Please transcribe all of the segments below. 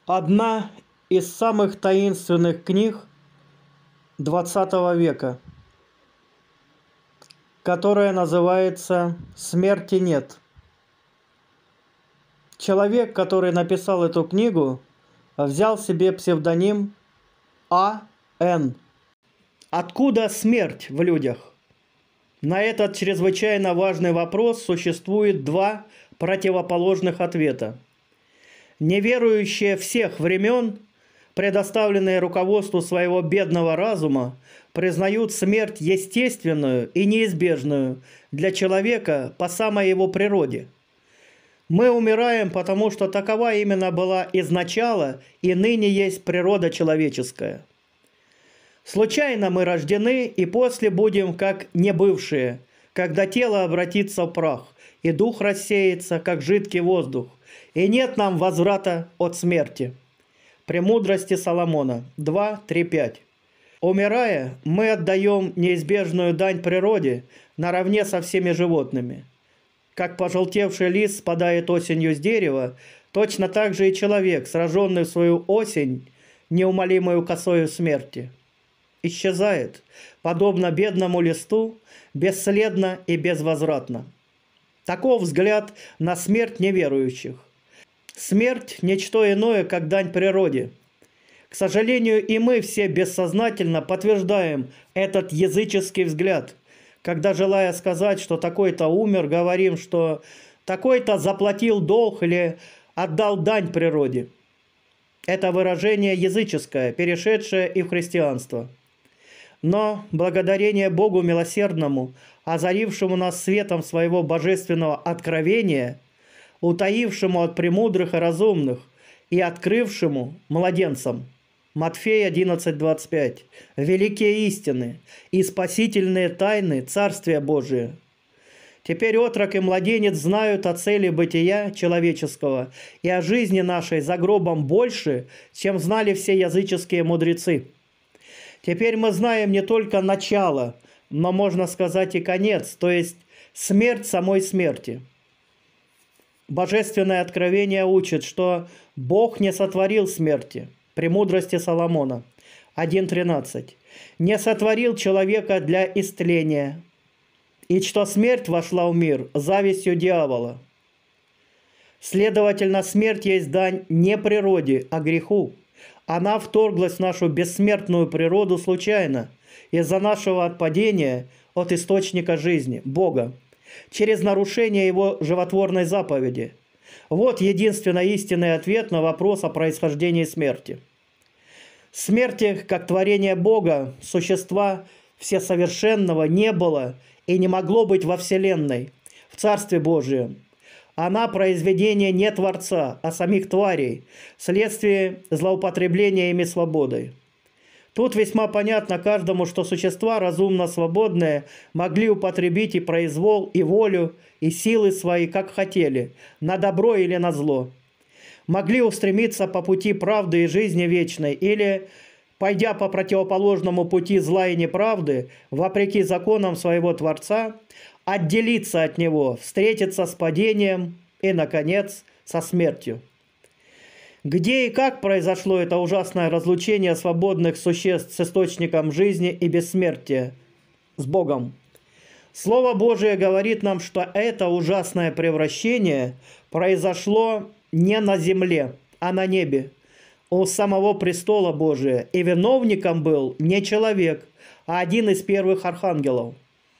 Одна из самых таинственных книг XX века, которая называется «Смерти нет». Человек, который написал эту книгу, взял себе псевдоним А.Н. Откуда смерть в людях? На этот чрезвычайно важный вопрос существует два противоположных ответа. Неверующие всех времен, предоставленные руководству своего бедного разума, признают смерть естественную и неизбежную для человека по самой его природе. Мы умираем, потому что такова именно была изначала и ныне есть природа человеческая. Случайно мы рождены и после будем как небывшие, когда тело обратится в прах, и дух рассеется, как жидкий воздух, и нет нам возврата от смерти. Премудрости Соломона 2:3-5. Умирая, мы отдаем неизбежную дань природе наравне со всеми животными. Как пожелтевший лист спадает осенью с дерева, точно так же и человек, сраженный в свою осень, неумолимую косою смерти, исчезает, подобно бедному листу, бесследно и безвозвратно. Таков взгляд на смерть неверующих. Смерть – ничто иное, как дань природе. К сожалению, и мы все бессознательно подтверждаем этот языческий взгляд, когда, желая сказать, что такой-то умер, говорим, что такой-то заплатил долг или отдал дань природе. Это выражение языческое, перешедшее и в христианство. Но благодарение Богу милосердному, озарившему нас светом своего божественного откровения, утаившему от премудрых и разумных и открывшему младенцам, Матфея 11:25, великие истины и спасительные тайны Царствия Божия. Теперь отрок и младенец знают о цели бытия человеческого и о жизни нашей за гробом больше, чем знали все языческие мудрецы. Теперь мы знаем не только начало, но, можно сказать, и конец, то есть смерть самой смерти. Божественное откровение учит, что Бог не сотворил смерти. Премудрости Соломона 1:13. Не сотворил человека для истления, и что смерть вошла в мир завистью дьявола. Следовательно, смерть есть дань не природе, а греху. Она вторглась в нашу бессмертную природу случайно, из-за нашего отпадения от источника жизни, Бога, через нарушение Его животворной заповеди. Вот единственный истинный ответ на вопрос о происхождении смерти. Смерти, как творение Бога, существа всесовершенного, не было и не могло быть во Вселенной, в Царстве Божием. Она произведение не Творца, а самих тварей, вследствие злоупотребления ими свободой. Тут весьма понятно каждому, что существа разумно свободные могли употребить и произвол, и волю, и силы свои, как хотели, на добро или на зло. Могли устремиться по пути правды и жизни вечной, или, пойдя по противоположному пути зла и неправды, вопреки законам своего Творца, отделиться от него, встретиться с падением и, наконец, со смертью. Где и как произошло это ужасное разлучение свободных существ с источником жизни и бессмертия, с Богом? Слово Божие говорит нам, что это ужасное превращение произошло не на земле, а на небе, у самого престола Божия, и виновником был не человек, а один из первых архангелов.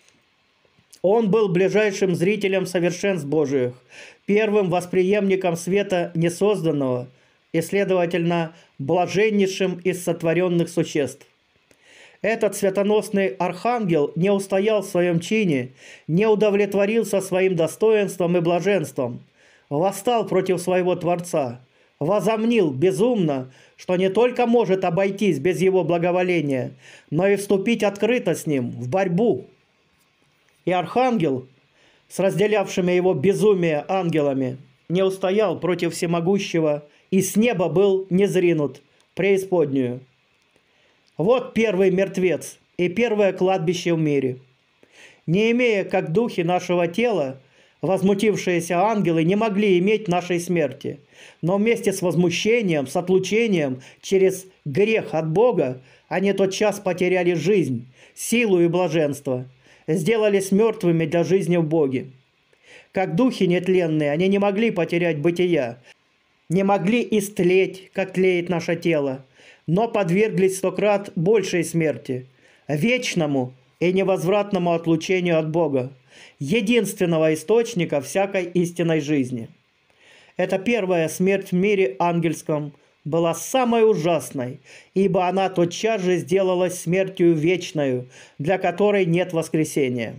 Он был ближайшим зрителем совершенств Божиих, первым восприемником света несозданного и, следовательно, блаженнейшим из сотворенных существ. Этот светоносный архангел не устоял в своем чине, не удовлетворился своим достоинством и блаженством, восстал против своего Творца, возомнил безумно, что не только может обойтись без его благоволения, но и вступить открыто с ним в борьбу. И архангел, с разделявшими его безумие ангелами, не устоял против всемогущего и с неба был низринут в преисподнюю. Вот первый мертвец и первое кладбище в мире. Не имея, как духи нашего тела, возмутившиеся ангелы не могли иметь нашей смерти. Но вместе с возмущением, с отлучением через грех от Бога, они тотчас потеряли жизнь, силу и блаженство, сделались мертвыми для жизни в Боге. Как духи нетленные, они не могли потерять бытия, не могли истлеть, как тлеет наше тело, но подверглись 100 крат большей смерти, вечному и невозвратному отлучению от Бога, единственного источника всякой истинной жизни. Эта первая смерть в мире ангельском была самой ужасной, ибо она тотчас же сделалась смертью вечною, для которой нет воскресения.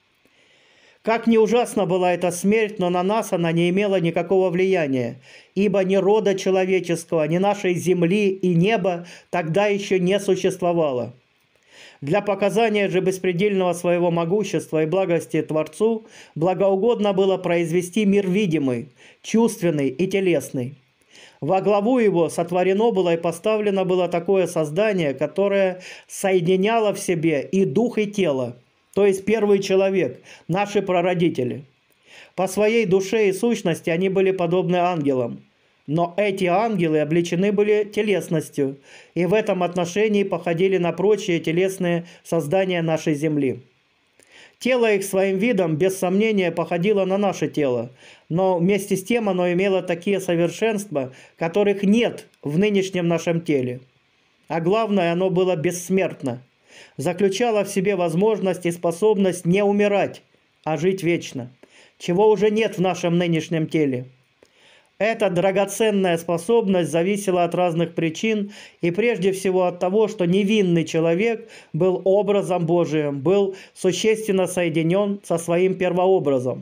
Как ни ужасна была эта смерть, но на нас она не имела никакого влияния, ибо ни рода человеческого, ни нашей земли и неба тогда еще не существовало. Для показания же беспредельного своего могущества и благости Творцу благоугодно было произвести мир видимый, чувственный и телесный. Во главу его сотворено было и поставлено было такое создание, которое соединяло в себе и дух, и тело, то есть первый человек, наши прародители. По своей душе и сущности они были подобны ангелам. Но эти ангелы облечены были телесностью, и в этом отношении походили на прочие телесные создания нашей земли. Тело их своим видом, без сомнения, походило на наше тело, но вместе с тем оно имело такие совершенства, которых нет в нынешнем нашем теле. А главное, оно было бессмертно, заключало в себе возможность и способность не умирать, а жить вечно, чего уже нет в нашем нынешнем теле. Эта драгоценная способность зависела от разных причин и прежде всего от того, что невинный человек был образом Божиим, был существенно соединен со своим первообразом.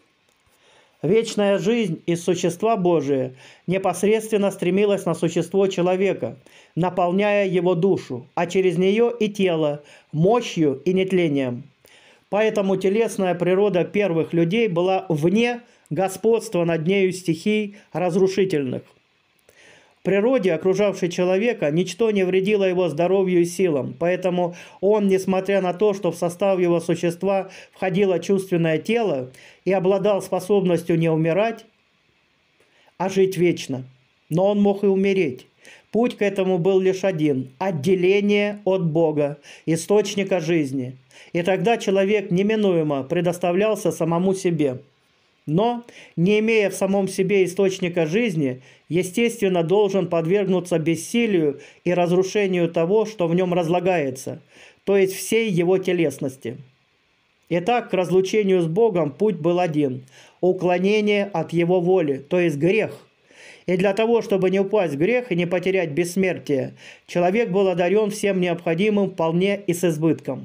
Вечная жизнь из существа Божия непосредственно стремилась на существо человека, наполняя его душу, а через нее и тело, мощью и нетлением. Поэтому телесная природа первых людей была вне господства над нею стихий разрушительных. В природе, окружавшей человека, ничто не вредило его здоровью и силам, поэтому он, несмотря на то, что в состав его существа входило чувственное тело и обладал способностью не умирать, а жить вечно, но он мог и умереть. Путь к этому был лишь один – отделение от Бога, источника жизни. И тогда человек неминуемо предоставлялся самому себе. Но, не имея в самом себе источника жизни, естественно, должен подвергнуться бессилию и разрушению того, что в нем разлагается, то есть всей его телесности. Итак, к разлучению с Богом путь был один – уклонение от Его воли, то есть грех. И для того, чтобы не упасть в грех и не потерять бессмертие, человек был одарен всем необходимым вполне и с избытком.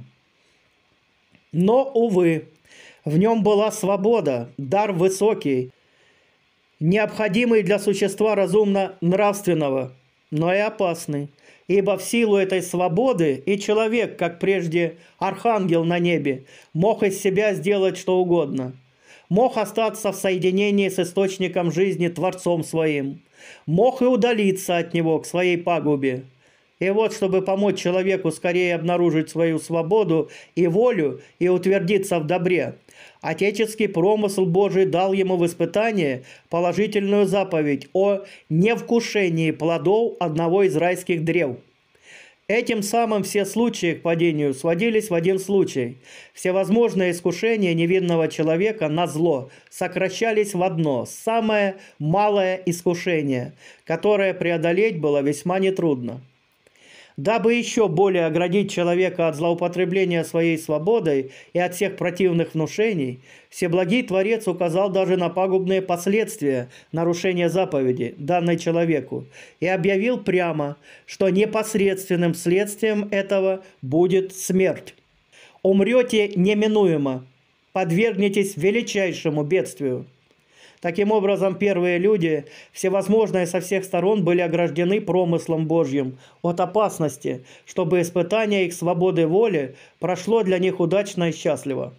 Но, увы, в нем была свобода, дар высокий, необходимый для существа разумно-нравственного, но и опасный, ибо в силу этой свободы и человек, как прежде архангел на небе, мог из себя сделать что угодно, мог остаться в соединении с источником жизни Творцом Своим, мог и удалиться от него к своей пагубе. И вот, чтобы помочь человеку скорее обнаружить свою свободу и волю и утвердиться в добре, отеческий промысл Божий дал ему в испытание положительную заповедь о невкушении плодов одного из райских древ. Этим самым все случаи к падению сводились в один случай. Всевозможные искушения невинного человека на зло сокращались в одно, самое малое искушение, которое преодолеть было весьма нетрудно. Дабы еще более оградить человека от злоупотребления своей свободой и от всех противных внушений, Всеблагий Творец указал даже на пагубные последствия нарушения заповеди, данной человеку, и объявил прямо, что непосредственным следствием этого будет смерть. Умрете неминуемо, подвергнетесь величайшему бедствию. Таким образом, первые люди, всевозможные со всех сторон, были ограждены промыслом Божьим от опасности, чтобы испытание их свободы воли прошло для них удачно и счастливо.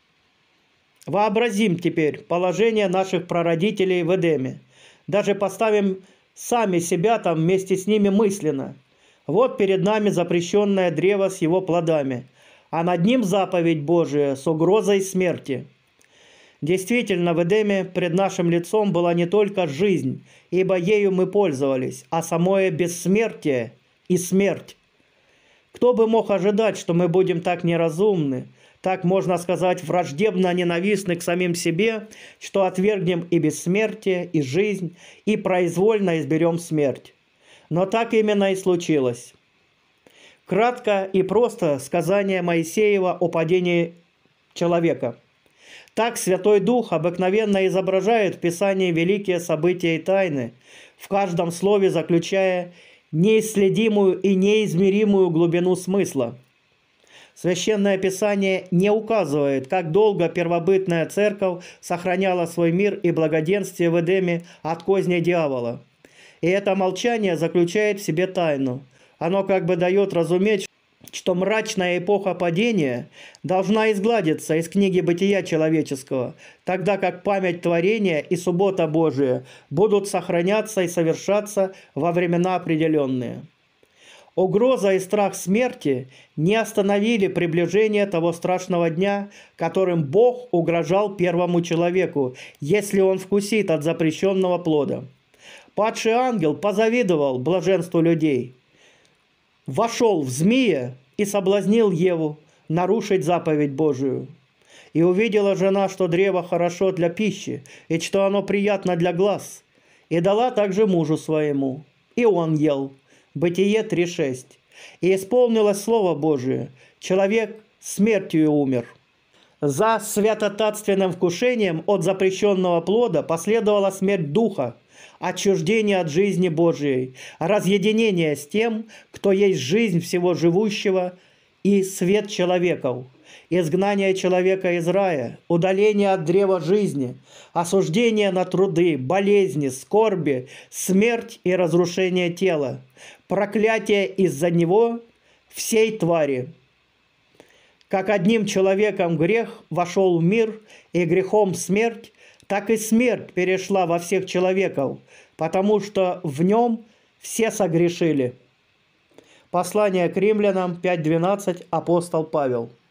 Вообразим теперь положение наших прародителей в Эдеме. Даже поставим сами себя там вместе с ними мысленно. Вот перед нами запрещенное древо с его плодами, а над ним заповедь Божия с угрозой смерти. Действительно, в Эдеме пред нашим лицом была не только жизнь, ибо ею мы пользовались, а самое бессмертие и смерть. Кто бы мог ожидать, что мы будем так неразумны, так, можно сказать, враждебно ненавистны к самим себе, что отвергнем и бессмертие, и жизнь, и произвольно изберем смерть. Но так именно и случилось. Кратко и просто сказание Моисеева о падении человека. Так Святой Дух обыкновенно изображает в Писании великие события и тайны, в каждом слове заключая неисследимую и неизмеримую глубину смысла. Священное Писание не указывает, как долго первобытная церковь сохраняла свой мир и благоденствие в Эдеме от козни дьявола. И это молчание заключает в себе тайну. Оно как бы дает разуметь, что мрачная эпоха падения должна изгладиться из книги бытия человеческого, тогда как память творения и суббота Божия будут сохраняться и совершаться во времена определенные. Угроза и страх смерти не остановили приближение того страшного дня, которым Бог угрожал первому человеку, если он вкусит от запрещенного плода. Падший ангел позавидовал блаженству людей, вошел в змея и соблазнил Еву нарушить заповедь Божию. И увидела жена, что древо хорошо для пищи, и что оно приятно для глаз, и дала также мужу своему, и он ел. Бытие 3:6. И исполнилось Слово Божие, человек смертью умер. За святотатственным вкушением от запрещенного плода последовала смерть духа, отчуждение от жизни Божией, разъединение с тем, кто есть жизнь всего живущего и свет человеков, изгнание человека из рая, удаление от древа жизни, осуждение на труды, болезни, скорби, смерть и разрушение тела, проклятие из-за него всей твари. Как одним человеком грех вошел в мир и грехом смерть, так и смерть перешла во всех человеков, потому что в нем все согрешили. Послание к римлянам 5:12, апостол Павел.